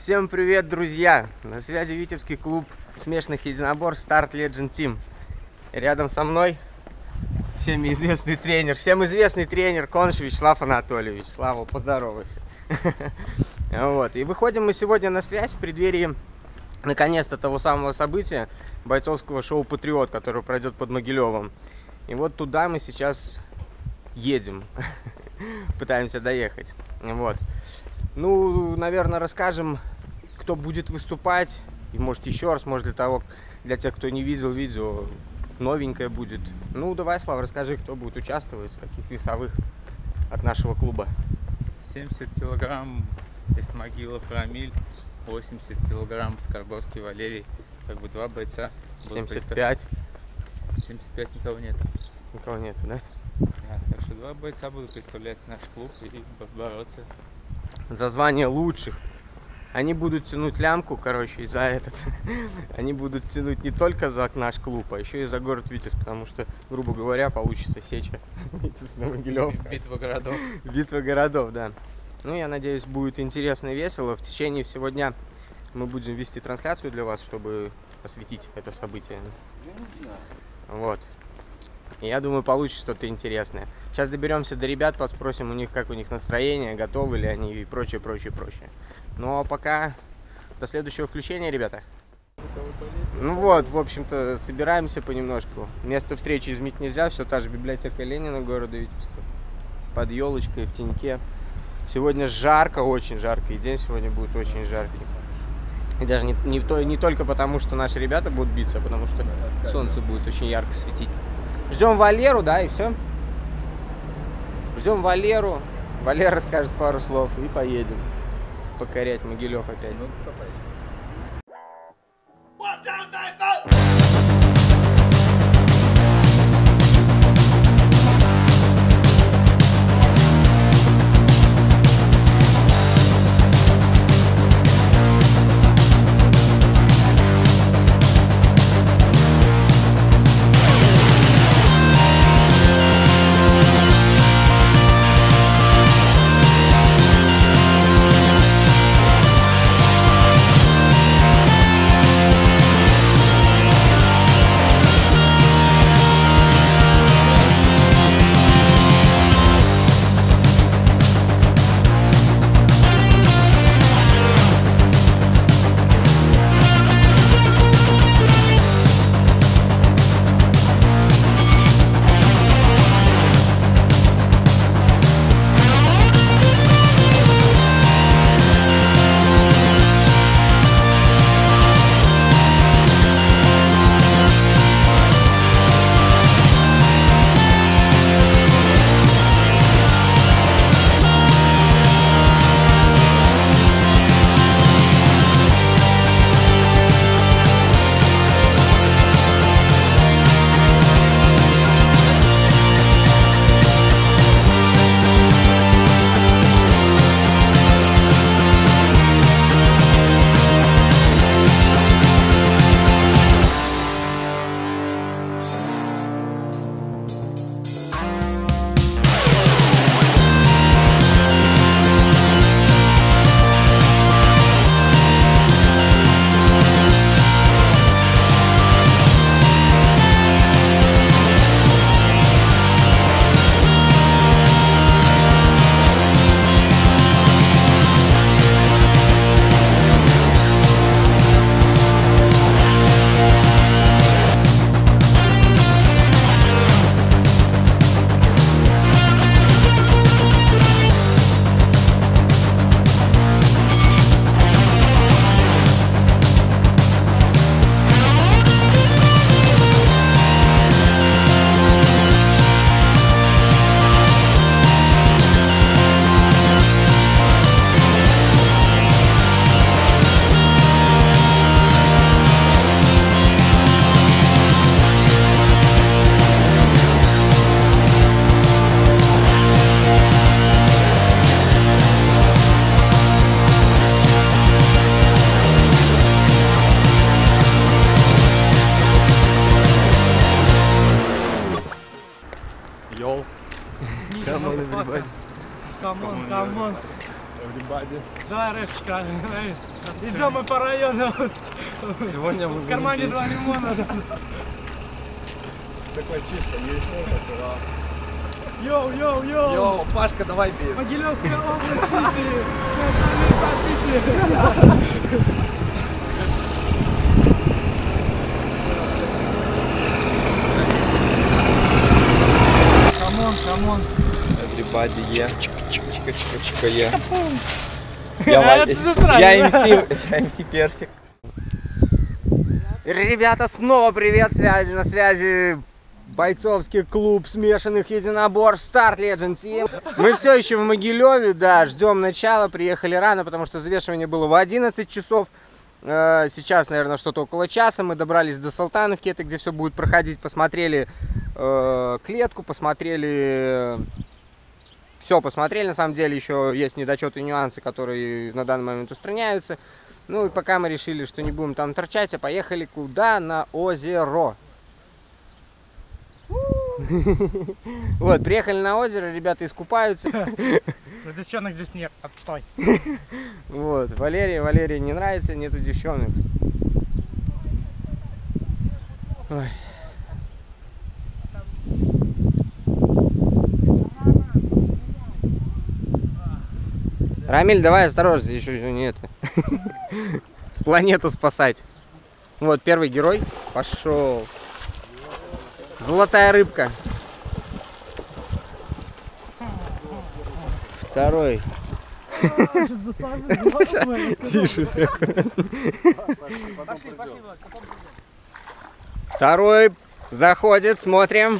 Всем привет, друзья! На связи Витебский клуб смешанных единоборств Start Legend Team. Рядом со мной всем известный тренер Конш Вячеслав Анатольевич. Слава, поздоровайся. Вот. И выходим мы сегодня на связь в преддверии наконец-то того самого события бойцовского шоу «Патриот», которое пройдет под Могилевом. И вот туда мы сейчас едем. Пытаемся доехать. Вот. Ну, наверное, расскажем, кто будет выступать. И может еще раз, может для тех, кто не видел видео, новенькое будет. Ну, давай, Слава, расскажи, кто будет участвовать, каких весовых от нашего клуба. 70 килограмм Исмагилов Рамиль, 80 килограмм Скорбовский Валерий. Как бы два бойца. 75. 75 никого нет. Никого нету, да? Да, так что два бойца будут представлять наш клуб и бороться. За звание лучших. Они будут тянуть лямку, короче, и за этот. Они будут тянуть не только за наш клуб, а еще и за город Витебск, потому что, грубо говоря, получится сеча. Витебск на Могилев. Битва городов. Битва городов, да. Ну, я надеюсь, будет интересно и весело. В течение всего дня мы будем вести трансляцию для вас, чтобы осветить это событие. Вот. И я думаю, получится что-то интересное. Сейчас доберемся до ребят, поспросим у них, как у них настроение, готовы ли они и прочее. Ну, а пока до следующего включения, ребята. Ну вот, в общем-то, собираемся понемножку. Место встречи изменить нельзя, все та же библиотека Ленина города Витебска. Под елочкой, в теньке. Сегодня жарко, очень жарко, и день сегодня будет очень жаркий. И даже не только потому, что наши ребята будут биться, а потому что солнце будет очень ярко светить. Ждем Валеру, да, и все. Ждем Валеру. Валера расскажет пару слов и поедем покорять Могилев опять. Come on, everybody. Come on. Давай, рэпчика. Идем мы по району. Сегодня мы В кармане 2 лимона. такой чисто, не веселый, Йоу, йоу, йоу. Йоу, Пашка, давай бей. Могилевская область, Сити. Все остальные за Сити. Камон. Everybody, yeah. Чика-чика-чика, yeah. Я МС Персик. Ребята, снова привет, на связи бойцовский клуб смешанных единоборств Start Legend Team. Мы все еще в Могилеве, да, ждем начала, приехали рано, потому что взвешивание было в 11 часов. Сейчас, наверное, что-то около часа. Мы добрались до Салтановки, это где все будет проходить, посмотрели клетку, посмотрели... Все посмотрели, на самом деле еще есть недочеты и нюансы, которые на данный момент устраняются. Ну и пока мы решили, что не будем там торчать, а поехали куда? На озеро. Вот, приехали на озеро, ребята искупаются. Ну девчонок здесь нет, отстой. Вот, Валерии не нравится, нету девчонок. Ой. Рамиль, давай осторожно, еще не это. С планету спасать. Вот, первый герой пошел. Золотая рыбка. Второй. Тише. Второй заходит, смотрим.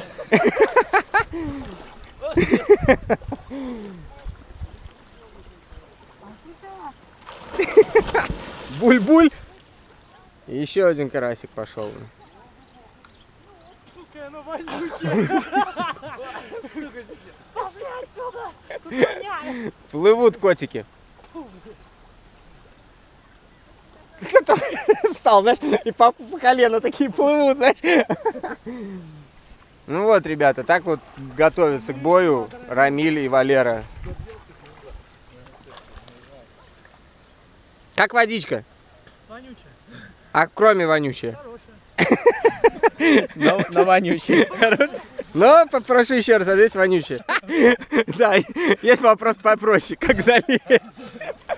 Буль-буль. И еще один карасик пошел. Сука, оно вонючее. Пошли отсюда. Плывут котики. Кто там встал, знаешь, и по колено такие плывут, знаешь. Ну вот, ребята, так вот готовятся к бою Рамиль и Валера. Как водичка? Вонючее. А кроме вонючая? На вонючий. Но попрошу еще раз, ответь вонючая. Да, есть вопрос попроще, как залезть?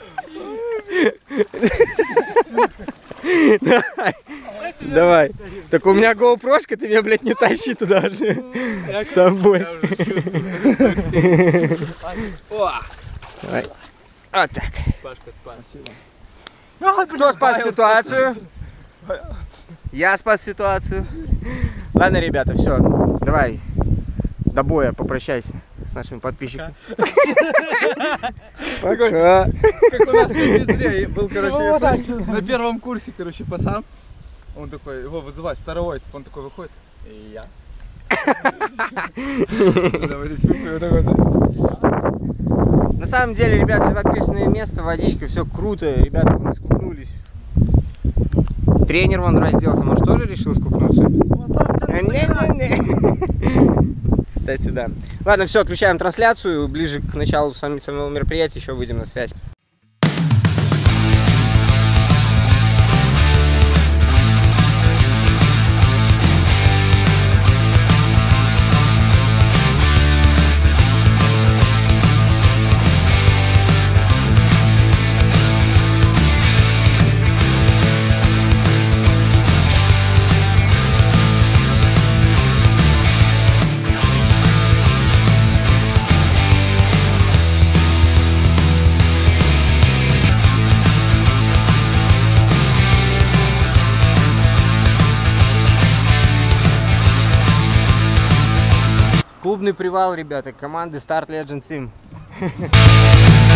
Давай. Так у меня GoPro-шка, ты меня, блядь, не тащи туда же. С собой. Давай. Вот так. Пашка, спасибо. Кто спас ситуацию? Я спас ситуацию. Ладно, ребята, все. Давай. До боя, попрощайся с нашими подписчиками. Пока. Как у нас на Петре был, короче, на первом курсе, короче, пацан. Он такой, его вызывает, старовой, он такой выходит. И я. На самом деле, ребят, все подписанное место, водичка, все круто. Ребята, вон искупнулись. Тренер вон разделся, может, тоже решил скупнуться? Кстати, да. Ладно, все, отключаем трансляцию. Ближе к началу самого мероприятия еще выйдем на связь. Клубный привал, ребята, команды Start Legend Team.